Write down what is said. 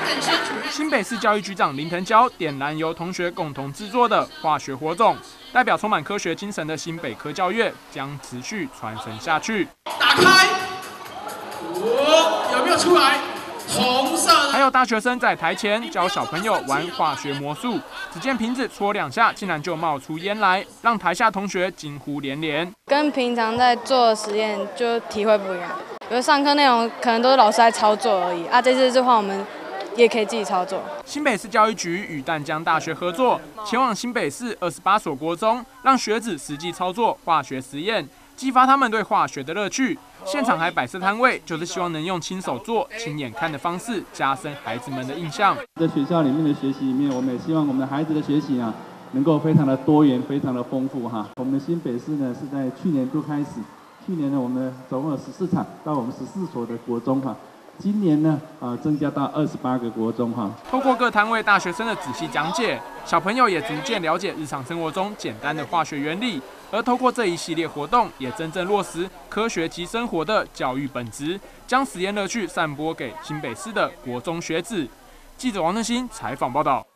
新北市教育局长林腾蛟点燃由同学共同制作的化学火种，代表充满科学精神的新北科教乐将持续传承下去。 打开，有没有出来？红色。 还有大学生在台前教小朋友玩化学魔术，只见瓶子戳2下，竟然就冒出烟来，让台下同学惊呼连连。 跟平常在做的实验就体会不一样，比如上课内容可能都是老师在操作而已啊，这次的话我们也可以自己操作。 新北市教育局与淡江大学合作，前往新北市28所国中，让学子实际操作化学实验，激发他们对化学的乐趣。现场还摆设摊位，就是希望能用亲手做、亲眼看的方式，加深孩子们的印象。 在学校里面的学习里面，我们也希望我们的孩子的学习啊，能够非常的多元、非常的丰富哈。我们新北市呢是在去年度开始，去年呢我们总共有14场，到我们14所的国中哈。今年呢，增加到28个国中哈。 透过各摊位大学生的仔细讲解，小朋友也逐渐了解日常生活中简单的化学原理。而透过这一系列活动，也真正落实科学及生活的教育本质，将实验乐趣散播给新北市的国中学子。记者王正兴采访报道。